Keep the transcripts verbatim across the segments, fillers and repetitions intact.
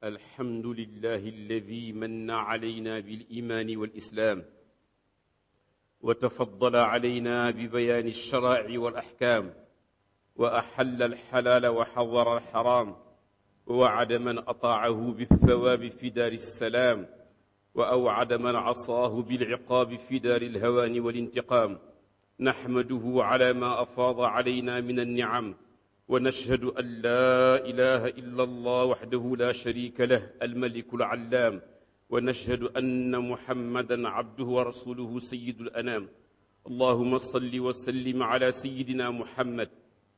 الحمد لله الذي من علينا بالإيمان والإسلام وتفضل علينا ببيان الشرائع والأحكام وأحل الحلال وحظر الحرام ووعد من أطاعه بالثواب في دار السلام وأوعد من عصاه بالعقاب في دار الهوان والانتقام. نحمده على ما أفاض علينا من النعم ونشهد أن لا إله إلا الله وحده لا شريك له الملك العلام ونشهد أن محمدا عبده ورسوله سيد الأنام. اللهم صل وسلم على سيدنا محمد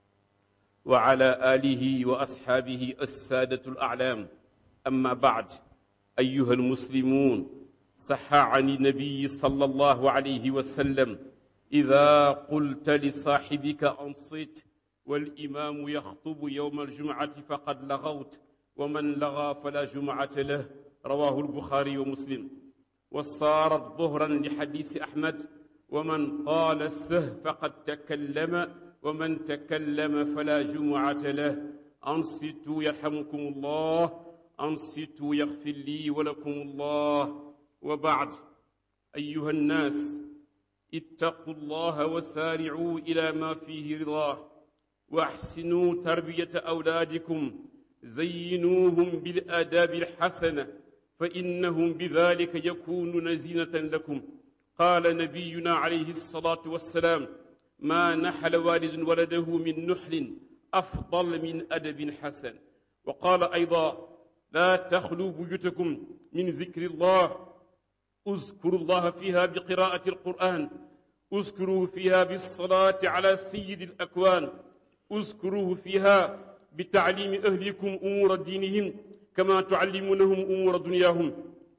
وعلى آله وأصحابه السادة الأعلام. أما بعد، أيها المسلمون، صح عن النبي صلى الله عليه وسلم: إذا قلت لصاحبك أنصت والإمام يخطب يوم الجمعة فقد لغوت ومن لغى فلا جمعة له. رواه البخاري ومسلم. وصارت ظهرا لحديث أحمد: ومن قال السه فقد تكلم ومن تكلم فلا جمعة له. أنصتوا يرحمكم الله، أنصتوا يغفر لي ولكم الله. وبعد، أيها الناس، اتقوا الله وسارعوا إلى ما فيه رضاه وأحسنوا تربية أولادكم، زينوهم بالآداب الحسنة فإنهم بذلك يكونون زينة لكم. قال نبينا عليه الصلاة والسلام: ما نحل والد ولده من نحل أفضل من أدب حسن. وقال أيضا: لا تخلوا بيوتكم من ذكر الله، اذكروا الله فيها بقراءة القرآن، اذكروه فيها بالصلاة على سيد الأكوان، اذكروه فيها بتعليم أهلكم أمور دينهم كما تعلمونهم أمور دنياهم.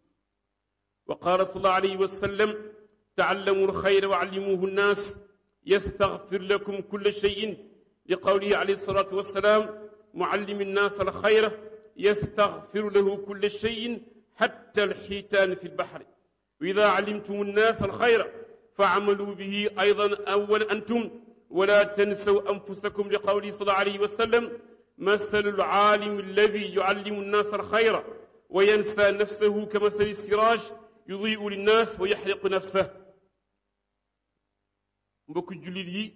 وقال صلى الله عليه وسلم: تعلموا الخير وعلموه الناس يستغفر لكم كل شيء، لقوله عليه الصلاة والسلام: معلم الناس الخير يستغفر له كل شيء حتى الحيتان في البحر. وإذا علمتم الناس الخير فعملوا به أيضا أول أنتم ولا تنسوا أنفسكم، لقوله صلى الله عليه وسلم: مثل العالم الذي يعلم الناس الخير وينسى نفسه كمثل السراج يضيء للناس ويحرق نفسه. mbokk jullit yi,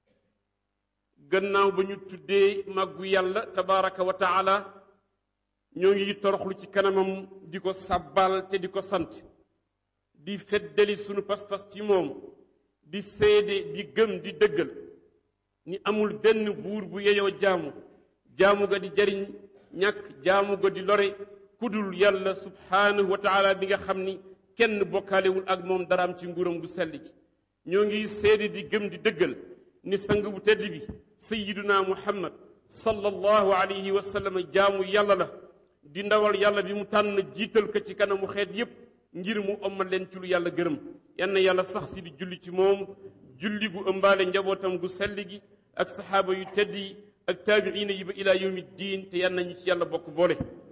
gannaaw ba ñu tuddee màggu yàlla tabaraka wa taala, ñoo ngi toroxlu ci kanamam di ko sàbbal te di ko sant, di feddali sunu pas-pas ci moom, di seede di gëm di dëggal ni amul benn buur bu yeyoo jaamu jaamu ga di jariñ ñàkk jaamu ga di lore kudul yàlla subhaanahu wa taala bi nga xam ni kenn bokkaalewul ak moom daraam ci nguuram gu sell gi. ñoo ngi seede di gëm di dëggal ni sang bu tedd bi sayyiduna muhammad sallallahu alayhi wa sallam jaamu yàlla la, di ndawal yàlla bi mu tànn jiital ko ci kanamu xeet yépp ngir mu ommal leen ci lu yàlla gërëm. yal na yàlla sax si di julli ci moom julli gu ëmbaale njabootam gu sell gi ak saxaaba yu tedd yi ak taabiina yi ba ilaa yawmi diin, te yal nañu ci yàlla bokk boole.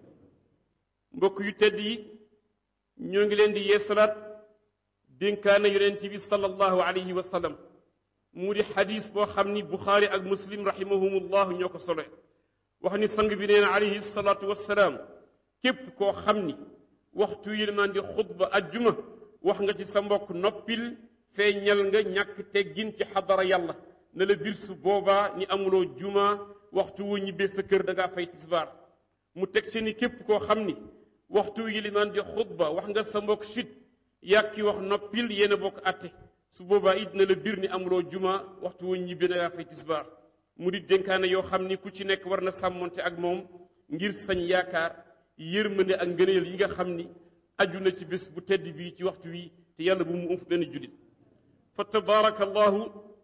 mbokk yu tedd yi, ñoo ngi leen di yeesalaat dénkaane yonent bi sallallahu alayhi wa sallam, mu di xadis boo xam ni buxaari ak muslim rahimahumullahu ñoo ko solo. wax ni sang bi nee na alayhi salaatu wassalaam: képp koo xam ni waxtu yi man di xutba ajjuma wax nga ci sa mbokk noppil, feeñal nga ñàkk teggin ci xadara yàlla, na la bir su boobaa ni amuloo juma, waxtu wu ñibbee sa kër da ngaa fay tisbaar. mu teg ci ni képp koo xam ni waxtu yi li man di xutba wax nga sa mbokk sit, yàkki wax noppil, yéen a bokk atte, su boobaa it na la bir ni amuloo juma, waxtu wu ñibbee da ngaa fay tisbaar. mu di dénkaane yoo xam ni ku ci nekk war na sàmmonte ak moom ngir sañ yaakaar yërmande ak ngëneel yi nga xam ni aju na ci bés bu tedd bii ci waxtu wi, te yàlla bu mu umf benn jullit. fa tabaarakallahu,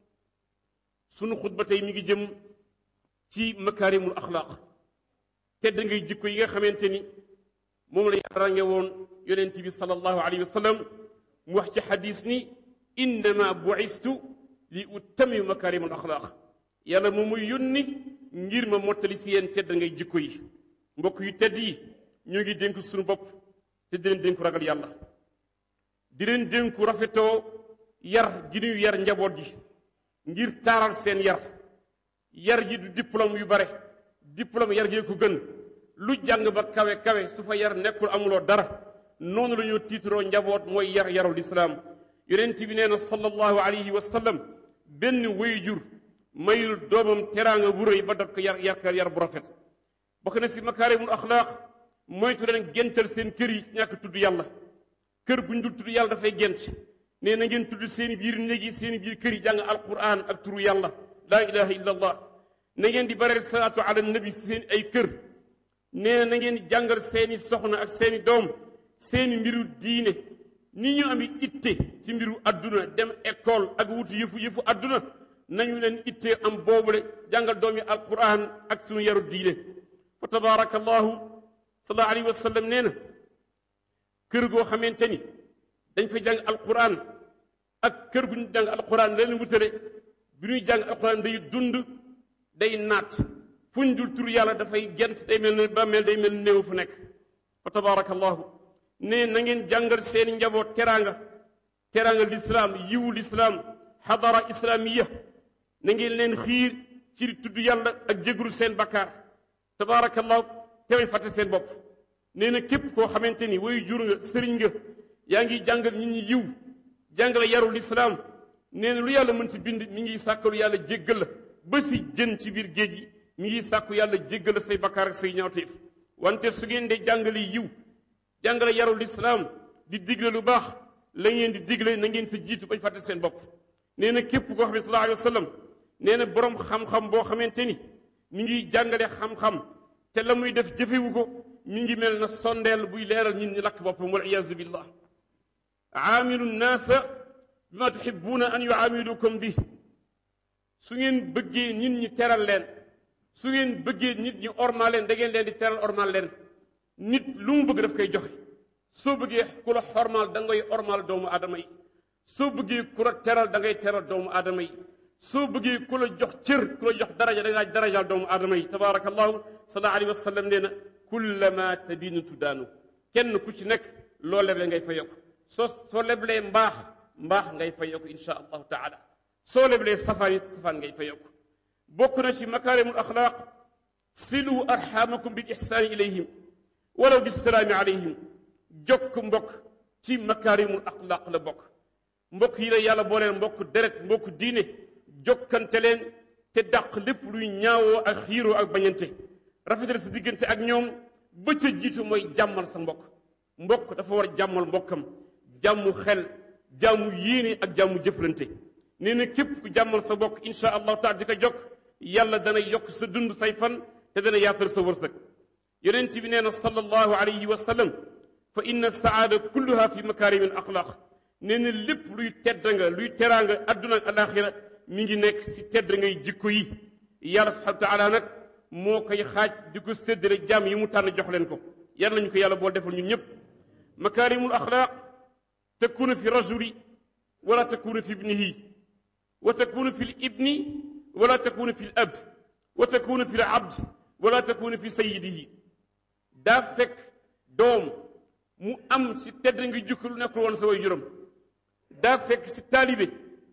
sunu xutba tey mi ngi jëm ci makaarimul axlaaq, tedd ngay jikko yi nga xamante ni moom la yàlla range woon yonent bi sallallahu alayhi wa sallam. mu wax ci xadis ni: innama bu'istu li utammima makaarimul axlaaq, yàlla moom muy yónni ngir ma mottali si yéen tedd ngay jikko yi. mbokk yu tedd yi, ñoo ngi dénk suñu bopp te di leen dénku ragal yàlla, di leen dénku rafetoo yar gi ñuy yar njaboot gi ngir taaral seen yar. yar ji du diplôme yu bare, diplôme yar gee ko gën. lu jàng ba kawe kawe su fa yar nekkul amuloo dara noonu la ñu tiitaroo njaboot mooy yar yarul islaam yonent bi nee na sallallahu alayhi wa sallam benn wayjur mayul doomam teraanga bu rëy ba daf ko yar yar yar bu rafet bokk na si makaarimul axlaaq moytu leen gental seen kër yi ñàkk tudd yàlla kër guñ dul tudd yàlla dafay gent nee na ngeen tudd seen biir néeg yi seen biir kër yi jàng alquran ak turu yàlla laa ilaha illa allah na ngeen di bare salaatu ala nabi seen ay kër nee na na ngeen di jàngal seeni soxna ak seeni doom seeni mbiru diine ni ñu ami itte ci mbiru adduna dem école ak wutu yëfu yëfu adduna nañu leen itte am boobule jàngal doomi alquran ak sunu yaru diine fa tabaraka allahu sallallahu alayhi wa sallam nee na kër goo xamante ni dañ fa jàng alquran ak kër gu ñu jàng alquran leen wutale bi ñuy jàng alquran day dund day naat fu ñu dul tur yàlla dafay gent day mel ne bàmmeel day mel ne néew fu nekk fa tabaraka allahu ne na ngeen jàngal seeni njaboot teraanga teraanga lislaam yiwu lislaam xadara islaamiya na ngeen leen xiir ci di tudd yàlla ak jégru seen bakkaar tabaarakallahu te bañ fàtte seen bopp nee na képp koo xamante ni way jur nga sëriñ nga yaa ngi jàngal nit ñi yiw jàngale yarul islaam nee na lu yàlla mën ci bind mi ngi sàkkalu yàlla jéggal la ba si jën ci biir géej gi mi ngi sàkku yàlla jéggal la say bakkaar ak say ñaawteef wante su ngeen de jàngale yiw jàngale yarul islaam di digle lu baax la ngeen di digle na ngeen sa jiitu bañ fàtte seen bopp nee na képp koo xam ne sallallahu alayhi wa sallam nee na borom xam-xam boo xamante ni mi ngi jàngale xam-xam te la muy def jëfewu ko mi ngi mel na sondeel buy leeral ñin ñi lakk boppam wal iyaazu billah aamilu nnaasa bima tuhibuuna an yuaamilukum bi su ngeen bëggee nit ñi teral leen su ngeen bëggee nit ñi ormal leen da ngeen leen di teral ormal leen nit lu mu bëgg daf koy joxe soo bëggee ku la xormal da ngay ormal doomu aadama yi soo bëggee ku la teral da ngay teral doomu aadama yi soo bëggee ku la jox cër ku la jox daraja da ngaa darajaal doomu aadama yi tabaarakallahu sallallahu alayhi wa sallam nee na kullama tadiinu tudaanu kenn ku ci nekk loo leble ngay fa yokk soo soo leblee mbaax mbaax ngay fa yokk insha allahu taala soo leblee safaan it safaan ngay fa yokk bokk na ci makaarimul axlaaq silu arxamakum bil ixsaani ilayhim walaw bisalaami alayhim jokk mbokk ci makaarimul axlaaq la bokk mbokk yi la yàlla booleen mbokk deret mbokk diine jokkante leen te dàq lépp luy ñaawoo ak xiiroo ak bañante rafetal sa diggante ak ñoom ba ca jiitu mooy jàmmal sa mbokk mbokk dafa war a jàmmal mbokkam jàmmu xel jàmmu yéene ak jàmmu jëflante nee na képp ku jàmmal sa mbokk insha allahu taala di ko jokk yàlla dana yokk sa dund say fan te dana yaatal sa wërsëg yonent bi nee na sallallahu alayhi wa sallam fa inna saada kulluha fi makaarimi al axlaaq nee na lépp luy tedd nga luy teraanga adduna ak alaxira mi ngi nekk si tedd ngay jikko yi yàlla subhanahu wa taala nag moo koy xaaj di ko séddale jaam yi mu tànn jox leen ko yàlla nañu ko yàlla bool defal ñun ñëpp makaarimul axlaaq takunu fi rajuli wala takunu fi ibnihi wa takunu fi l ibni wala takunu fi l ab wa takunu fi l abd wala takunu fi sayidihi daa fekk doom mu am si tedd nga jikko lu nekkul woon sa way juróom daa fekk si taalibe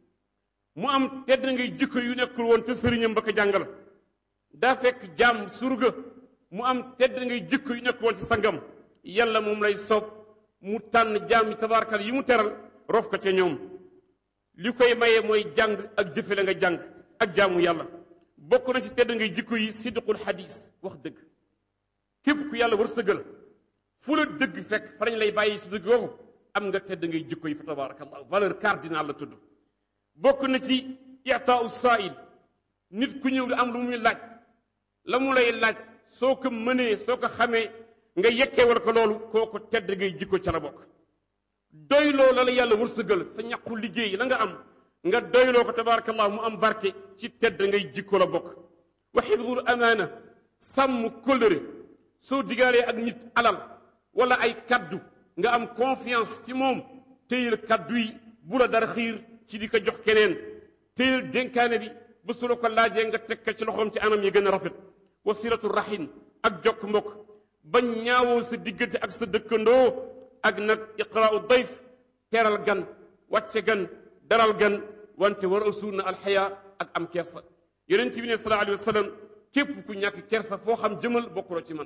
mu am tedd ngay jikko yu nekkul woon ca sëriñam ba ko jàngal daa fekk jaam surga mu am tedd ngay jikko yu nekkul woon ci sangam yàlla moom lay soob mu tànn jaam yi tabaarakal yi mu teral rof ko ca ñoom li koy maye mooy jàng ak jëfe la nga jàng ak jaamu yàlla bokk na ci tedd ngay jikko yi sidqul xadis wax dëgg képp ku yàlla wërsëgal fu la dëgg fekk fa lañ lay bàyyi si dëgg googu am nga tedd ngay jikko yi fa tabarakallah valeur cardinal la tudd bokk na ci itaau saail nit ku ñëw di am lu muy laaj la mu lay laaj soo ko mënee soo ko xamee nga yekkee wala ko loolu kooku tedd ngay jikko ca la bokk doyloo la la yàlla wërsëgal sa ñaqu liggéey la nga am nga doyloo ko tabarakallah mu am barke ci tedd ngay jikko la bokk wa xifdul amaana sàmm kóllëre soo digaalee ak nit alal wala ay kaddu nga am confiance ci moom téyel kaddu yi bu la dara xiir ci di ko jox keneen téyel dénkaane bi ba su la ko laajee nga teg ko ci loxoom ci anam yi gën a rafet wa silatu rahim ak jokk mbokk bañ ñaawoo sa diggante ak sa dëkkandoo ak nag iqraau dayf teral gan wàcce gan daral gan wante war a suur na alxaya ak am kersa yonent bi ne sallallahu alayhi wa sallam képp ku ñàkk kersa foo xam jëmal bokkuloo ci man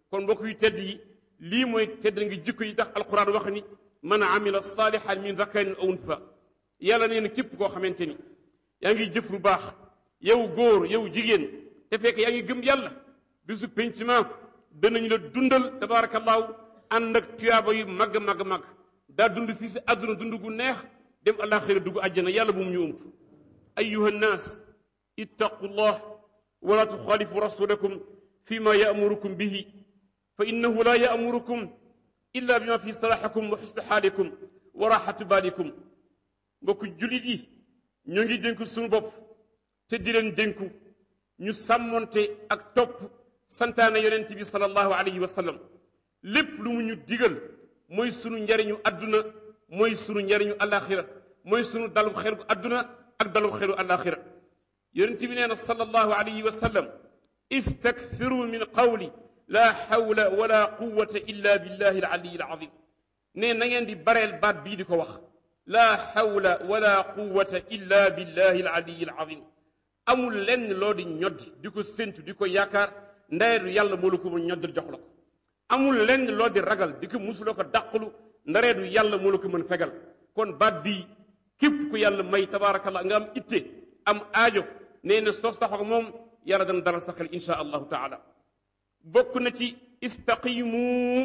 kon mbokk yu tedd yi lii mooy tedd nga jikko yi tax alquran wax ni man amila salihan min zakarin aw unsa yàlla nee na képp koo xamante ni yaa ngi jëf lu baax yow góor yow jigéen te fekk yaa ngi gëm yàlla bisu penc ma danañ la dundal tabaarakallaahu ànd ak tuyaaba yu mag mag mag daa dund fii si àdduna dund gu neex dem alaxira dugg àjjana yàlla bu mu ñu ump ayuha nnaas ittaqullah wala tuxaalifu rasulakum fi ma yaamurukum bihi fa innahu la yaamurukum illa bima fi salaxikum wa xusni xaalikum wa raxatu baalikum mbokk jullit yi ñoo ngi dénku suñu bopp te di leen dénku ñu sàmmonte ak topp santaane yonent bi sallallahu alayhi wa sallam lépp lu mu ñu digal mooy sunu njariñu adduna mooy sunu njariñu alaxira mooy sunu dalu xeru adduna ak dalu xeru alaxira yonent bi nee na sallallahu alayhi wa sallam istakfiru min qawli la hawla wala quwwata illa billahi al-aliyi al-azim ne na ngeen di bareel baat bii di ko wax la hawla wala quwwata illa billahi al-aliyi al-azim amul lenn loo di ñoddi di ko séntu di ko yaakaar ndareedu yàlla moo la ko mën ñoddal jox la ko amul lenn loo di ragal di ko musuloo ko dàqalu ndareedu yàlla moo la ko mën fegal kon baat bii képp ku yàlla may tabaarakallah nga am itte am aajo nee na soo saxoo moom yàlla dana dalal sa xel insha allahu taala bokk na ci istaqimu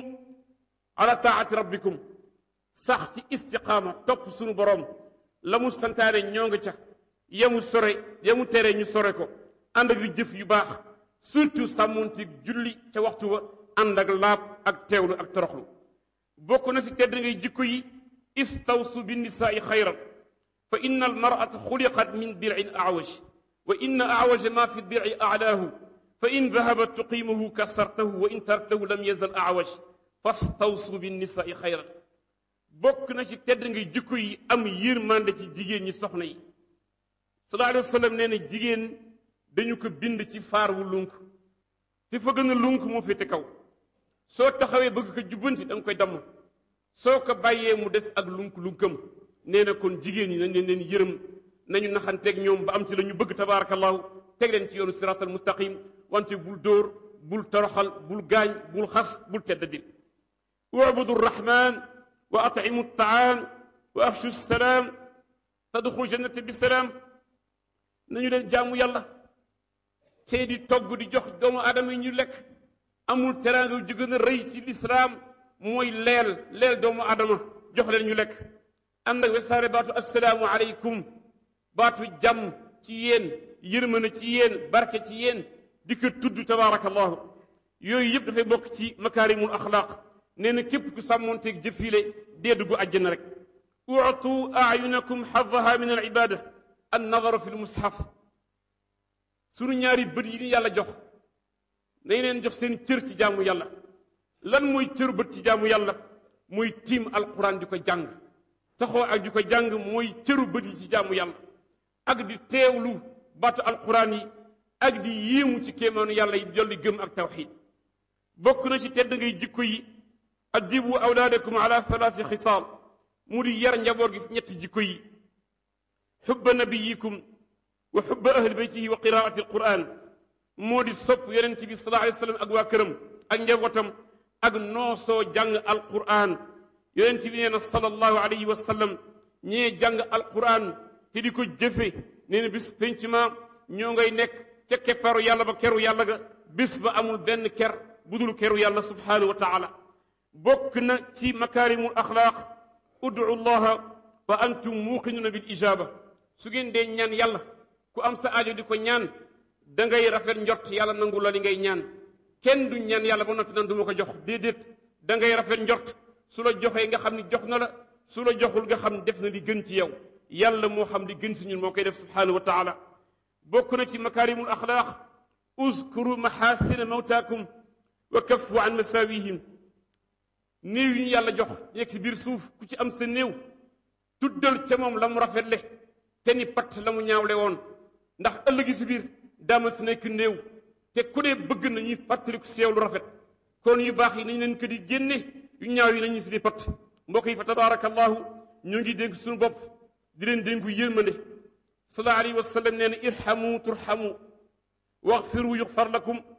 ala taati rabbikum sax ci istiqaama topp sunu borom la mu santaane ñoo nga ca yamu sore yamu tere ñu sore ko ànd ak li jëf yu baax surtout sàmmonte julli ca waxtu wa ànd ak laab ak teewlu ak toroxlu bokk na si tedd ngay jikko yi istawsu bi nisaai xayran fa inna al mar'ata xuliqat min dir'in a'waj wa inna a'waja ma fi dir'i a'laahu fa in dahabat tuqimuhu kasartahu wa in tartahu lam yazal a'waj fastawsu bi nisaai xayran bokk na ci tedd ngay jikko yi am yërmande ci jigéen ñi soxna yi sallallahu alayhi wa sallam nee na jigéen dañu ko bind ci faar wu lunk te fa gën a lunk moo féete kaw soo taxawee bëgg ko jubbanti da nga koy damm soo ko bàyyee mu des ak lunk lunkam nee na kon jigéen ñi nañ leen leen yërëm nañu naxanteeg ñoom ba am ci la ñu bëgg tabaarakallahu teg leen ci yoonu siraatal mustaqim wante bul dóor bul toroxal bul gaañ bul xas bul teddadil ubudu rrahman wa at'imu taam wa afshu salaam tadxulu jannata bi salaam nañu leen jaamu yàlla tey di togg di jox doomu aadama yi ñu lekk amul teraanga ju gën a rëy ci lislaam mooy leel leel doomu aadama jox leen ñu lekk ànd ak wesaare baatu assalaamu aleykum baatu jàmm ci yéen yërmande ci yéen barke ci yéen di ko tudd tabaarakallahu yooyu yëpp dafay bokk ci makaarimul axlaaq nee na képp ku sàmmoonteeg jëfile dee dugg àjjana rek utu ayunakum xadaha min al ibada an nadaru fi l mushaf sunu ñaari bët yi ni yàlla jox nañ leen jox seen cër ci jaamu yàlla lan mooy cëru bët ci jaamu yàlla mooy tiim alquran di ko jàng taxoo ak di ko jàng mooy cëru bët yi ci jaamu yàlla ak di teewlu baatu alquran yi ak di yéemu ci kéemaanu yàlla yi dolli gëm ak tawxid bokk na ci tedd ngay jikko yi addibu awlaadakum ala thalaasi xisaal mu di yar njaboot gi ñetti jikko yi xubba nabiyikum wa xubba ahli baytihi wa qiraati alquran moo di sopp yonent bi sallallahu alayhi wa sallam ak waa këram ak njabootam ak noosoo jàng alquran yonent bi nee na sallallahu alayhi wa sallam ñee jàng alquran te di ko jëfe nee na bis penc ma ñoo ngay nekk ca kepparu yàlla ba keru yàlla ga bis ba amul benn ker budul keru yàlla subhanahu wa taala bokk na ci makaarimul axlaaq ud'u llaha wa antum muuqinuna bil ijaaba su ngeen dee ñaan yàlla ku am sa aajo di ko ñaan da ngay rafet njort yàlla nangu la li ngay ñaan kenn du ñaan yàlla ba noppi nan du ma ko jox déedéet da ngay rafet njort su la joxee nga xam ni jox na la su la joxul nga xam ne def na li gën ci yow yàlla moo xam li gën si ñun moo koy def subhanahu wa taala bokk na ci makaarimul axlaaq uzkuru maxaasina mawtaakum wa kaffu an masaawihim néew yi ñu yàlla jox nekk si biir suuf ku ci am sa néew tuddal ca moom la mu rafetle te ni pat la mu ñaawle woon ndax ëllëgi si biir daama si nekk néew te ku ne bëgg na ñuy fàttaliku si yow lu rafet kon yu baax yi nañ leen ko di génne yu ñaaw yi nañu si di pat mbokk yi fa tabaarakallahu ñoo ngi dénk suñu bopp di leen dénku yërmande sallallahu alayhi wa sallam nee na irhamu turhamu waxfiru yuxfar lakum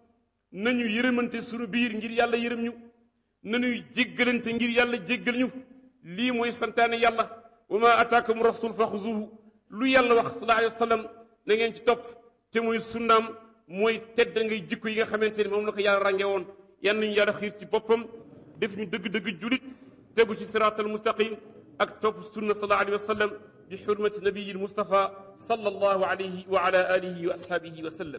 nañu yërëmante sunu biir ngir yàlla yërëm ñu nañuy jéggalante ngir yàlla jéggal ñu lii mooy santaane yàlla wa ma ataakum rasul fa xuzuhu lu yàlla wax sallallahu alayhi wa sallam na ngeen ci topp te mooy sunnaam mooy tedd ngay jikko yi nga xamante ni moom la ko yàlla rànge woon yan nañu yàlla xiir ci boppam def ñu dëgg-dëgg julit tegu ci siraatal mustaqim ak topp sunna sallallahu alayhi wa sallam bi xurmati nabiyil mustafa sallallahu alayhi wa ala alihi wa ashaabihi wa sallam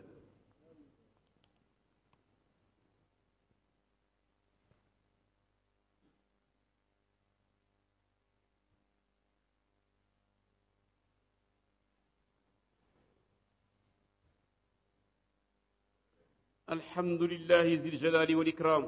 الحمد لله ذي الجلال والإكرام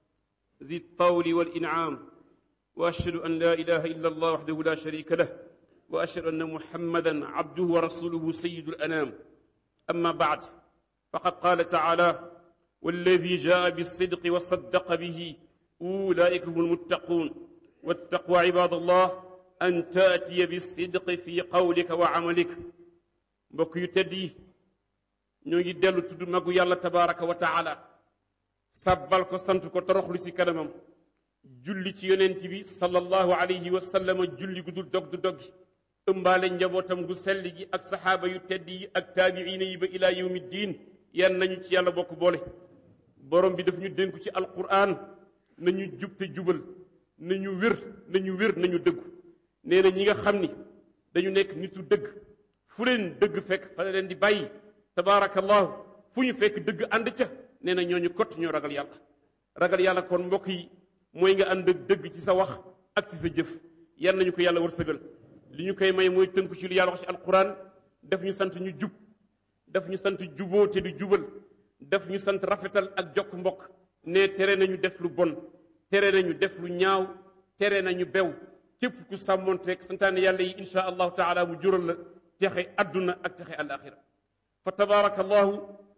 ذي الطول والإنعام وأشهد أن لا إله إلا الله وحده لا شريك له وأشهد أن محمدا عبده ورسوله سيد الأنام أما بعد فقد قال تعالى والذي جاء بالصدق وصدق به أولئك هم المتقون والتقوى عباد الله أن تأتي بالصدق في قولك وعملك mbokk yu tedd yi ñoo ngi dellu tudd magu yàlla tabaraka wa taala sabbal ko sant ko toroxlu ci kanamam julli ci yonent bi sallallahu alayhi wa sallam julli gu dul dog du doggi ëmbaale njabootam gu sell gi ak saxaaba yu tedd yi ak taabiina yi ba ilaa yawmi diin yan nañu ci yàlla bokk boole borom bi daf ñu dénku ci alquran nañu jub te jubal nañu wér nañu wér nañu dëggu nee na ñi nga xam ni dañu nekk nitu dëgg fu leen dëgg fekk fa leen di bàyyi tabaarakallahu fu ñu fekk dëgg ànd ca nee na ñooñu kott ñoo ragal yàlla ragal yàlla kon mbokk yi mooy nga ànd ak dëgg ci sa wax ak ci sa jëf yan nañu ko yàlla wërsëgal li ñu koy may mooy tënku ci lu yàlla wax ci alquran daf ñu sant ñu jub daf ñu sant juboo te du jubal daf ñu sant rafetal ak jokk mbokk ne tere nañu def lu bon tere nañu def lu ñaaw tere nañu bew képp ku sàmmoonteeg santaane yàlla yi insha allahu taala mu jural la texe adduna ak texe alaxira fa tabaarakallahu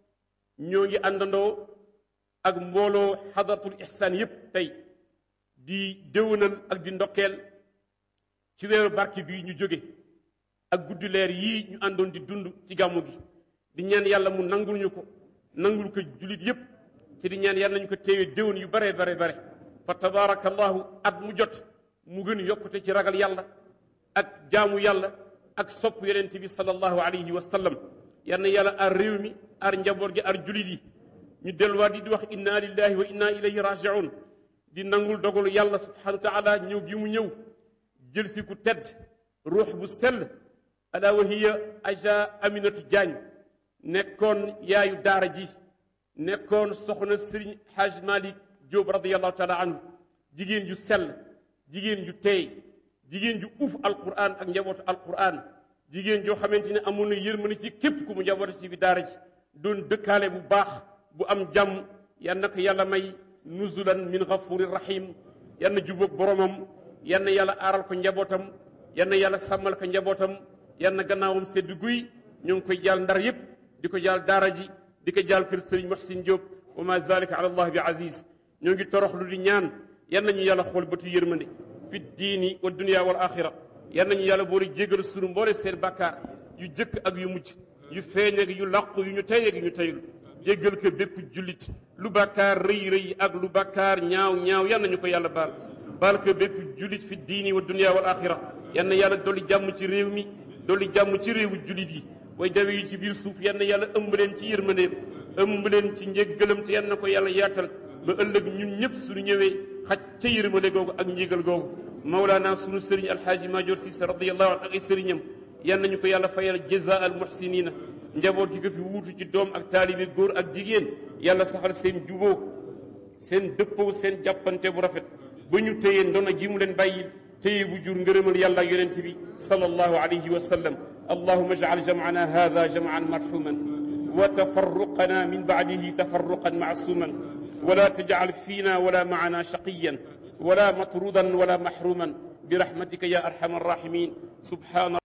ñoo ngi àndandoo ak mbooloo xadaratul ihsaan yépp tey di déwénal ak di ndokkeel ci weeru barke bii ñu jóge ak guddi leer yii ñu àndoon di dund ci gàmmu gi di ñaan yàlla mu nangul ñu ko nangul ko julit yépp te di ñaan yàlla nañu ko téewee déwén yu bare bare bare fa tabaarakallahu at mu jot mu gën yokkute ci ragal yàlla ak jaamu yàlla ak sopp yonent bi sallallahu alayhi wa sallam yal na yàlla ar réew mi ar njaboot gi ar julit yi ñu delluwaat di di wax inna lillahi wa inna ilayhi raji'un di nangul dogalu yàlla subhanahu wa taala ñëw gi mu ñëw jël si ku tedd ruux bu sell ala wa hiya aja aminatu Diagne nekkoon yaayu daara ji nekkoon soxna Serigne Haj Malick Diop radiyallahu taala anhu jigéen ju sell jigéen ju teey jigéen ju uuf alquran ak njabootu alquran jigéen joo xamante ne amoon na yërmande ci képp ku mu njabootu ci bi daara ji doon dëkkaale bu baax bu am jàmm yal na ko yàlla may nuzulan min ghafurir rahim yal na jubóog boromam yal na yàlla aaral ko njabootam yal na yàlla sàmmal ko njabootam yal na gannaawam sedd guy ñoo ngi koy jaal ndar yépp di ko jaal daara ji di ko jaal kër Serigne Muhsin Diop wa ma zalika ala allah bi aziz ñoo ngi torox lu di ñaan yal nañu yàlla xool bëtu yërmande fi diini wa dunia wal axira yal nañu yàlla boole jégal sunu mboole seen bàkkaar yu jëkk ak yu mujj yu feeñ ak yu làqu yu ñu tey ak yu ñu teyul jéggal ko bépp jullit lu bàkkaar rëy rëy ak lu bàkkaar ñaaw ñaaw yal nañu ko yàlla baal baal ko bépp jullit fi diini wa dunia wal axira yal na yàlla dolli jàmm ci réew mi dolli jàmm ci réewu jullit yi way dawe yi ci biir suuf yal na yàlla ëmb leen ci yërmandeem ëmb leen ci njéggalam te yal na ko yàlla yaatal ba ëllëg ñun ñëpp suñu ñëwee xaj ca yërmande googu ak njégal googu mawlaana sunu sëriñ alxaaji Maajoor Siise radiyallahu anhu ak ay sëriñam yal nañu ko yàlla fayal jazaa al muhsinina njaboot gi ko fi wuutu ci doom ak taalibe góor ak jigéen yàlla saxal seen juboo seen dëppoo seen jàppante bu rafet ba ñu téye ndono ji mu leen bàyyi téye bu jur ngërëmal yàlla ak yonent bi sallallahu alayhi wa sallam allahumma ij'al jam'ana hadha jam'an marhuman wa tafarruqana min ba'dihi tafarruqan ma'suman ولا تجعل فينا ولا معنا شقيا ولا مطرودا ولا محروما برحمتك يا أرحم الراحمين سبحان